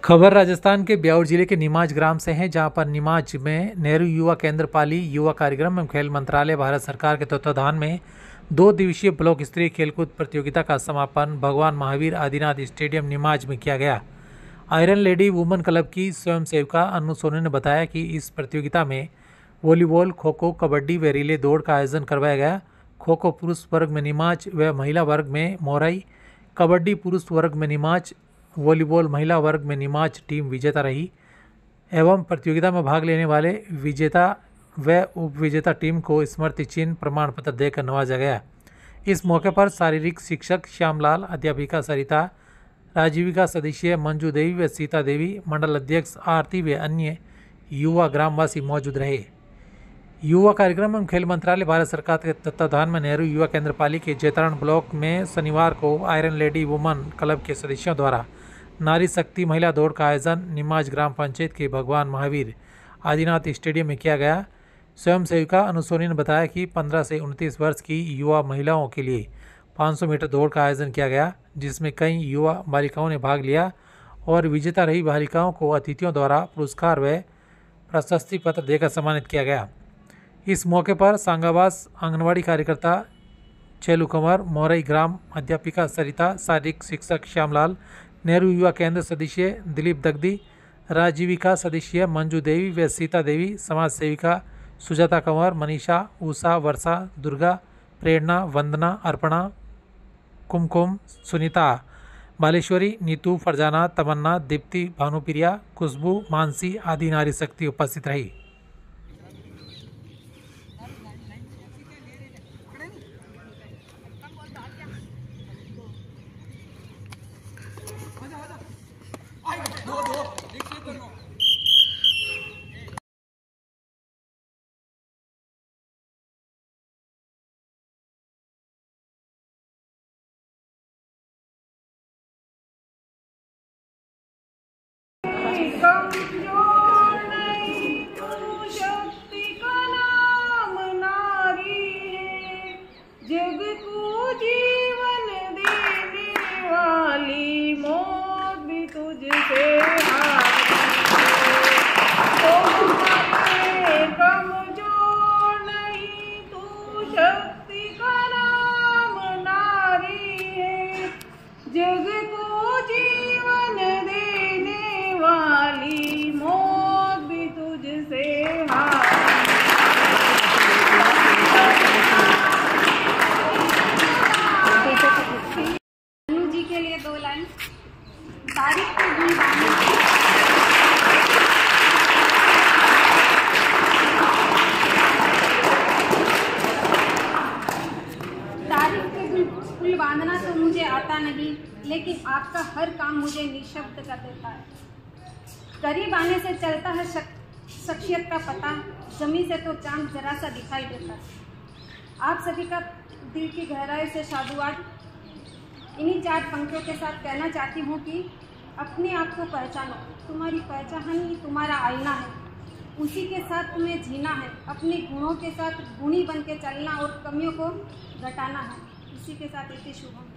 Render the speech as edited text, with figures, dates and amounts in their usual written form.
खबर राजस्थान के ब्यावर जिले के नीमाच ग्राम से है, जहां पर नीमाच में नेहरू युवा केंद्र पाली युवा कार्यक्रम एवं खेल मंत्रालय भारत सरकार के तत्वाधान में 2 दिवसीय ब्लॉक स्तरीय खेलकूद प्रतियोगिता का समापन भगवान महावीर आदिनाथ स्टेडियम नीमाच में किया गया। आयरन लेडी वुमेन क्लब की स्वयं सेविका अनु सोनी ने बताया कि इस प्रतियोगिता में वॉलीबॉल, खो खो, कबड्डी व रिले दौड़ का आयोजन करवाया गया। खो खो पुरुष वर्ग में नीमाच व महिला वर्ग में मोरई, कबड्डी पुरुष वर्ग में नीमाच, वॉलीबॉल महिला वर्ग में नीमाच टीम विजेता रही एवं प्रतियोगिता में भाग लेने वाले विजेता व उपविजेता टीम को स्मृति चिन्ह प्रमाण पत्र देकर नवाजा गया। इस मौके पर शारीरिक शिक्षक श्यामलाल, अध्यापिका सरिता, राजीविका सदस्य मंजू देवी व सीता देवी, मंडल अध्यक्ष आरती व अन्य युवा ग्रामवासी मौजूद रहे। युवा कार्यक्रम एवं खेल मंत्रालय भारत सरकार के तत्वाधान में नेहरू युवा केंद्र पाली के जैतारण ब्लॉक में शनिवार को आयरन लेडी वुमेन क्लब के सदस्यों द्वारा नारी शक्ति महिला दौड़ का आयोजन नीमाच ग्राम पंचायत के भगवान महावीर आदिनाथ स्टेडियम में किया गया। स्वयं सेविका अनु सोनी ने बताया कि 15 से 29 वर्ष की युवा महिलाओं के लिए 500 मीटर दौड़ का आयोजन किया गया, जिसमें कई युवा बालिकाओं ने भाग लिया और विजेता रही बालिकाओं को अतिथियों द्वारा पुरस्कार व प्रशस्ति पत्र देकर सम्मानित किया गया। इस मौके पर सांगावास आंगनवाड़ी कार्यकर्ता चेलू कंवर, मोरई ग्राम अध्यापिका सरिता, शारीरिक शिक्षक श्यामलाल, नेहरू युवा केंद्र सदस्य दिलीप दगदी, राजीविका सदस्य मंजू देवी व सीता देवी, समाज सेविका सुजाता कंवर, मनीषा, उषा, वर्षा, दुर्गा, प्रेरणा, वंदना, अर्पणा, कुमकुम, सुनीता, बालेश्वरी, नीतू, फरजाना, तमन्ना, दीप्ति, भानुप्रिया, खुशबू, मानसी आदि नारी शक्ति उपस्थित रही। कमजोर नहीं तू शक्ति का नाम नारी है, जग को जीवन देने वाली मौत भी तुझसे कमजोर नहीं तू शक्ति का नाम नारी है, जग को जीवन देने वाली मौत भी तुझसे अनु जी के लिए 2 लाइन। तारीफ के गुण फूल बांधना तो मुझे आता नहीं, लेकिन आपका हर काम मुझे निःशब्द कर देता है। करीब आने से चलता है शख्सियत का पता, जमी से तो चांद जरा सा दिखाई देता है। आप सभी का दिल की गहराई से साधुवाद। इन्हीं 4 पंक्तियों के साथ कहना चाहती हूँ कि अपने आप को पहचानो, तुम्हारी पहचान ही तुम्हारा आईना है, उसी के साथ तुम्हें जीना है, अपने गुणों के साथ गुणी बन के चलना और कमियों को घटाना है। इसी के साथ इति शुभम।